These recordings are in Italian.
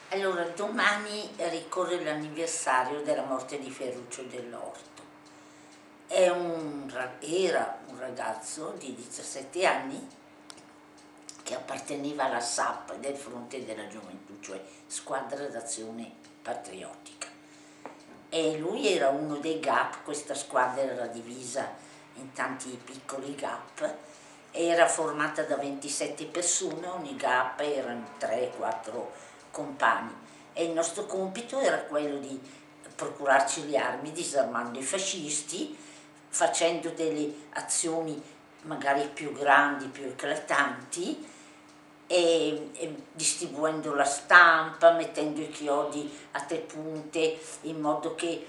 Allora, domani ricorre l'anniversario della morte di Ferruccio Dell'Orto. Era un ragazzo di 17 anni che apparteneva alla SAP del Fronte della Gioventù, cioè Squadra d'Azione Patriottica. E lui era uno dei GAP, questa squadra era divisa in tanti piccoli GAP, era formata da 27 persone, ogni GAP erano 3-4 compagni e il nostro compito era quello di procurarci le armi disarmando i fascisti, facendo delle azioni magari più grandi, più eclatanti e distribuendo la stampa, mettendo i chiodi a tre punte in modo che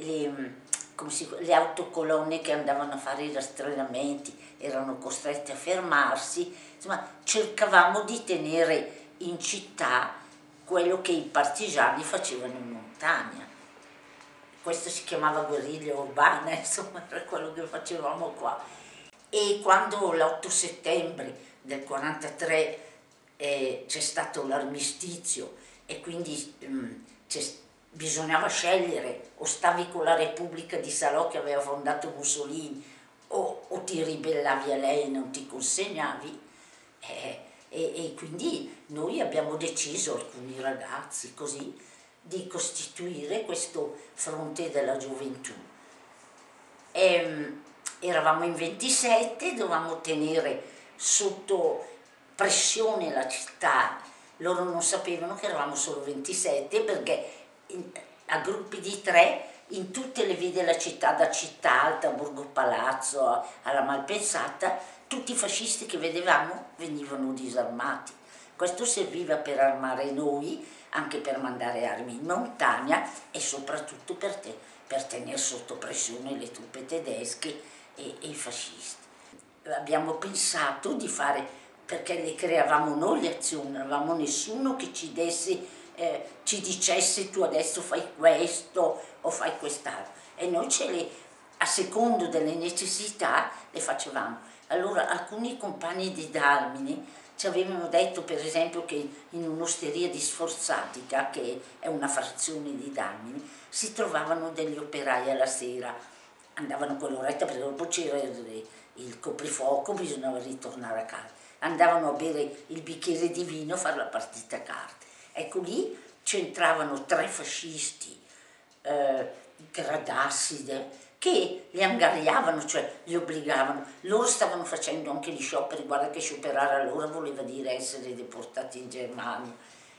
le autocolonne che andavano a fare i rastrellamenti erano costrette a fermarsi. Insomma, cercavamo di tenere in città quello che i partigiani facevano in montagna. Questo si chiamava guerriglia urbana, insomma, era quello che facevamo qua. E quando l'8 settembre del 43 c'è stato l'armistizio e quindi bisognava scegliere, o stavi con la Repubblica di Salò che aveva fondato Mussolini o ti ribellavi a lei e non ti consegnavi, e quindi noi abbiamo deciso, alcuni ragazzi così, di costituire questo Fronte della Gioventù. Eravamo in 27, dovevamo tenere sotto pressione la città. Loro non sapevano che eravamo solo 27 perché a gruppi di 3 in tutte le vie della città, da Città Alta a Borgo Palazzo alla Malpensata, tutti i fascisti che vedevamo venivano disarmati. Questo serviva per armare noi, anche per mandare armi in montagna e soprattutto per tenere sotto pressione le truppe tedesche e i fascisti. Abbiamo pensato di fare, perché le creavamo noi le azioni, non avevamo nessuno che ci dicesse tu adesso fai questo o fai quest'altro, e noi a secondo delle necessità le facevamo. Allora alcuni compagni di Dalmine ci avevano detto, per esempio, che in un'osteria di Sforzatica, che è una frazione di Dalmine, si trovavano degli operai alla sera, andavano quell'oretta perché dopo c'era il coprifuoco, bisognava ritornare a casa, andavano a bere il bicchiere di vino, a fare la partita a carte. Ecco, lì c'entravano 3 fascisti, Gradasside, che li angariavano, cioè li obbligavano. Loro stavano facendo anche gli scioperi, guarda che scioperare allora voleva dire essere deportati in Germania.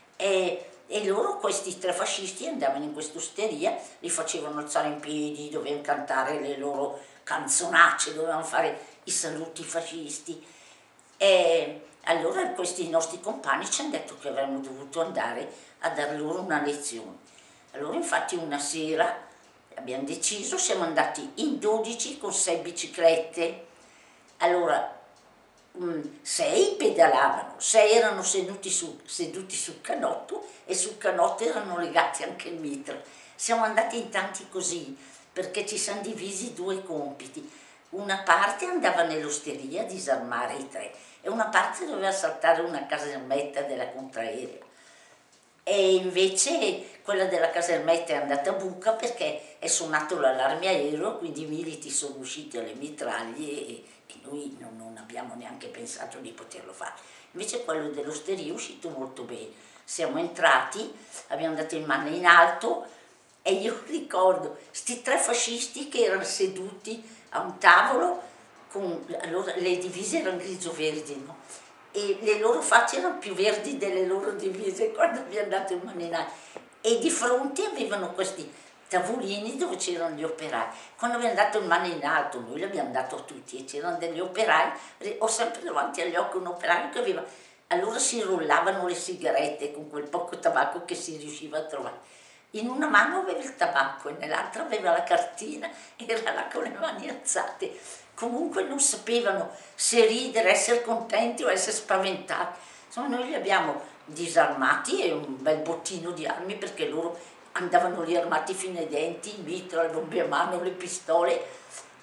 E loro, questi 3 fascisti, andavano in quest'osteria, li facevano alzare in piedi, dovevano cantare le loro canzonacce, dovevano fare i saluti fascisti. E allora questi nostri compagni ci hanno detto che avremmo dovuto andare a dar loro una lezione. Allora infatti una sera abbiamo deciso, siamo andati in 12 con 6 biciclette. Allora 6 pedalavano, 6 erano seduti sul canotto e sul canotto erano legati anche il mitra. Siamo andati in tanti così perché ci siamo divisi 2 compiti. Una parte andava nell'osteria a disarmare i 3 e una parte doveva saltare una casermetta della contraerea. E invece quella della casermetta è andata a buca perché è suonato l'allarme aereo, quindi i militi sono usciti alle mitraglie e noi non abbiamo neanche pensato di poterlo fare. Invece quello dell'osteria è uscito molto bene. Siamo entrati, abbiamo dato in mano in alto e io ricordo questi 3 fascisti che erano seduti a un tavolo, allora le divise erano grigio-verdi, no? E le loro facce erano più verdi delle loro divise quando abbiamo dato in mano in alto. E di fronte avevano questi tavolini dove c'erano gli operai. Quando abbiamo dato in mano in alto, noi li abbiamo dato a tutti e c'erano degli operai, ho sempre davanti agli occhi un operaio che aveva, allora si rollavano le sigarette con quel poco tabacco che si riusciva a trovare. In una mano aveva il tabacco e nell'altra aveva la cartina, era là con le mani alzate. Comunque non sapevano se ridere, essere contenti o essere spaventati. Insomma, noi li abbiamo disarmati e un bel bottino di armi perché loro andavano lì armati fino ai denti, il mitra, le bombe a mano, le pistole,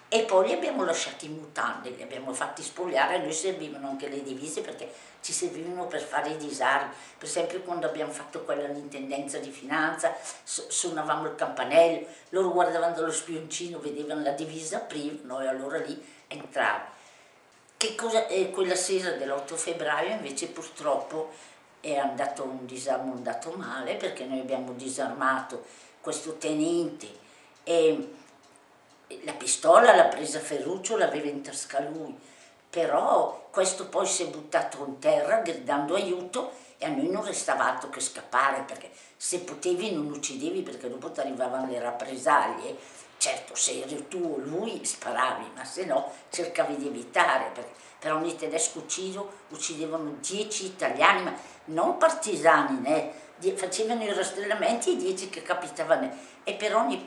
E poi li abbiamo lasciati in mutande, li abbiamo fatti spogliare, a noi servivano anche le divise perché ci servivano per fare i disarmi. Per esempio quando abbiamo fatto quella all'intendenza di finanza, suonavamo il campanello, loro guardavano dallo spioncino, vedevano la divisa, aprivano e allora lì entravano. Quella sera dell'8 febbraio invece purtroppo è andato un disarmo andato male perché noi abbiamo disarmato questo tenente e la pistola l'ha presa Ferruccio, l'aveva in tasca lui, però questo poi si è buttato in terra gridando aiuto e a noi non restava altro che scappare perché se potevi non uccidevi perché dopo ti arrivavano le rappresaglie. Certo, se eri tu o lui sparavi, ma se no cercavi di evitare, perché per ogni tedesco ucciso uccidevano 10 italiani, ma non partigiani, facevano i rastrellamenti e 10 che capitavano, e per ogni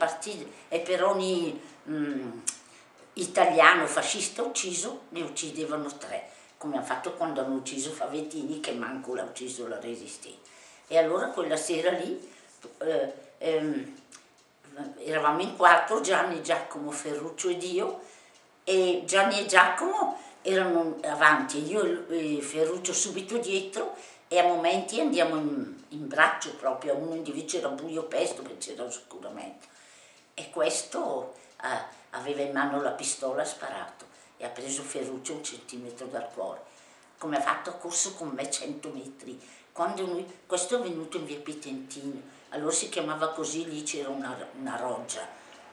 italiano fascista ucciso ne uccidevano 3, come hanno fatto quando hanno ucciso Favettini, che manco l'ha ucciso la Resistenza. E allora quella sera lì eravamo in 4, Gianni, Giacomo, Ferruccio ed io, e Gianni e Giacomo erano avanti, io e Ferruccio subito dietro, e a momenti andiamo in braccio proprio, a uno invece era buio pesto perché c'era oscuramento. E questo aveva in mano la pistola, ha sparato e ha preso Ferruccio 1 centimetro dal cuore. Come ha fatto, ha corso con me 100 metri. Questo è venuto in via Pitentino, allora si chiamava così, lì c'era una roggia.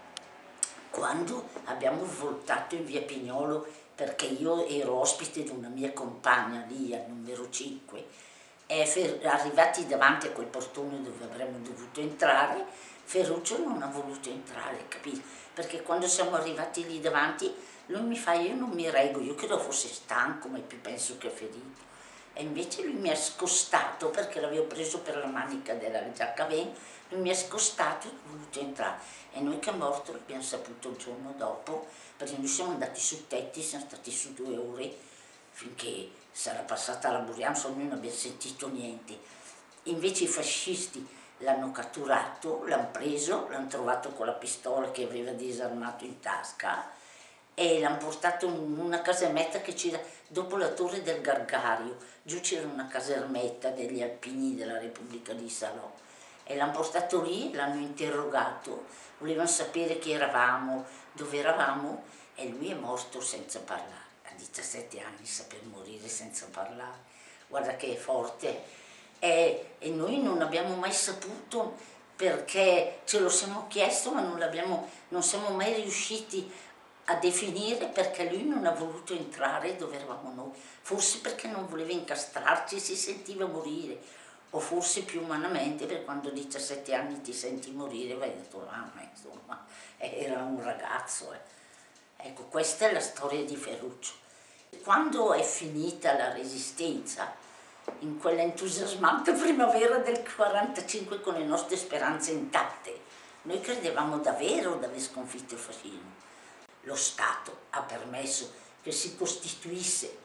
Quando abbiamo voltato in via Pignolo, perché io ero ospite di una mia compagna lì al numero 5, e arrivati davanti a quel portone dove avremmo dovuto entrare, Ferruccio non ha voluto entrare, capito? Perché quando siamo arrivati lì davanti, lui mi fa: io non mi reggo, io credo fosse stanco, ma più penso che ferito. E invece lui mi ha scostato, perché l'avevo preso per la manica della giacca lui mi ha scostato e ha voluto entrare. E noi che è morto l'abbiamo saputo il giorno dopo, perché noi siamo andati su tetti, siamo stati su 2 ore, finché sarà passata la Burianza, noi non abbiamo sentito niente. Invece i fascisti l'hanno catturato, l'hanno preso, l'hanno trovato con la pistola che aveva disarmato in tasca e l'hanno portato in una casermetta che c'era dopo la torre del Gargario. Giù c'era una casermetta degli alpini della Repubblica di Salò e l'hanno portato lì, l'hanno interrogato, volevano sapere chi eravamo, dove eravamo, e lui è morto senza parlare. A 17 anni saper morire senza parlare, guarda che è forte. E noi non abbiamo mai saputo, perché ce lo siamo chiesto ma non siamo mai riusciti a definire perché lui non ha voluto entrare dove eravamo noi, forse perché non voleva incastrarci, si sentiva morire, o forse più umanamente perché quando a 17 anni ti senti morire vai da tua mamma, insomma, era un ragazzo. Ecco, questa è la storia di Ferruccio. Quando è finita la Resistenza, in quella entusiasmante primavera del 45 con le nostre speranze intatte, noi credevamo davvero di aver sconfitto il fascismo. Lo Stato ha permesso che si costituisse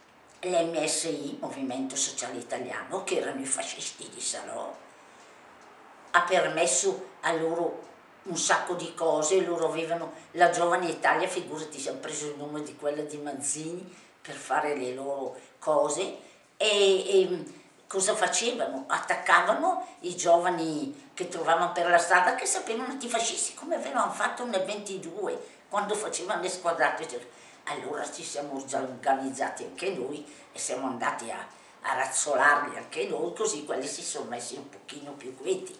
l'MSI, Movimento Sociale Italiano, che erano i fascisti di Salò, ha permesso a loro un sacco di cose, loro avevano la Giovane Italia, figurati, si hanno preso il nome di quella di Manzini per fare le loro cose, e cosa facevano? Attaccavano i giovani che trovavano per la strada, che sapevano antifascisti, come avevano fatto nel 22, quando facevano le squadrate. Allora ci siamo già organizzati anche noi e siamo andati a razzolarli anche noi, così quelli si sono messi un pochino più quieti.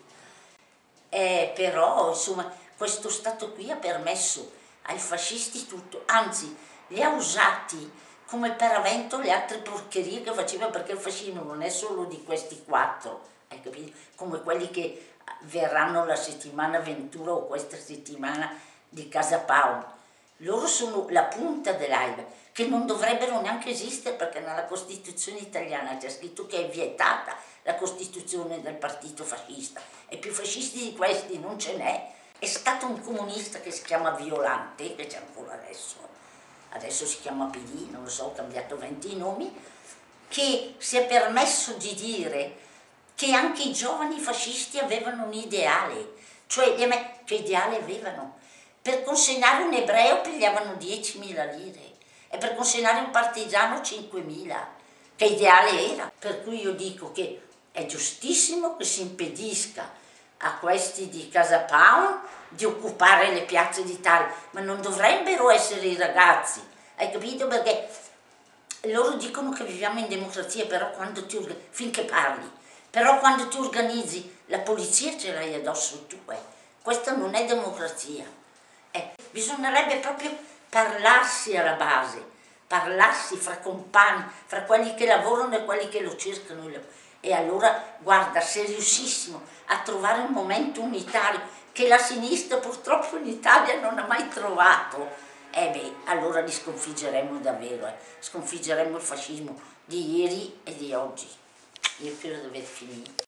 Però insomma questo Stato qui ha permesso ai fascisti tutto, anzi li ha usati come paravento le altre porcherie che faceva, perché il fascismo non è solo di questi 4, hai capito? Come quelli che verranno la settimana Ventura o questa settimana di Casa Pound. Loro sono la punta dell'iceberg, che non dovrebbero neanche esistere perché nella Costituzione italiana c'è scritto che è vietata la Costituzione del partito fascista, e più fascisti di questi non ce n'è. È stato un comunista che si chiama Violante, che c'è ancora adesso si chiama PD, non lo so, ho cambiato 20 nomi, che si è permesso di dire che anche i giovani fascisti avevano un ideale, cioè che ideale avevano? Per consegnare un ebreo pigliavano 10.000 lire e per consegnare un partigiano 5.000. Che ideale era? Per cui io dico che è giustissimo che si impedisca a questi di Casa Pound di occupare le piazze d'Italia, ma non dovrebbero essere i ragazzi, hai capito? Perché loro dicono che viviamo in democrazia, però quando finché parli, però quando ti organizzi la polizia ce l'hai addosso tu, questa non è democrazia. Bisognerebbe proprio parlarsi alla base, parlarsi fra compagni, fra quelli che lavorano e quelli che lo cercano. E allora, guarda, se riuscissimo a trovare un momento unitario che la sinistra purtroppo in Italia non ha mai trovato, allora li sconfiggeremmo davvero, sconfiggeremmo il fascismo di ieri e di oggi. Io credo di aver finito.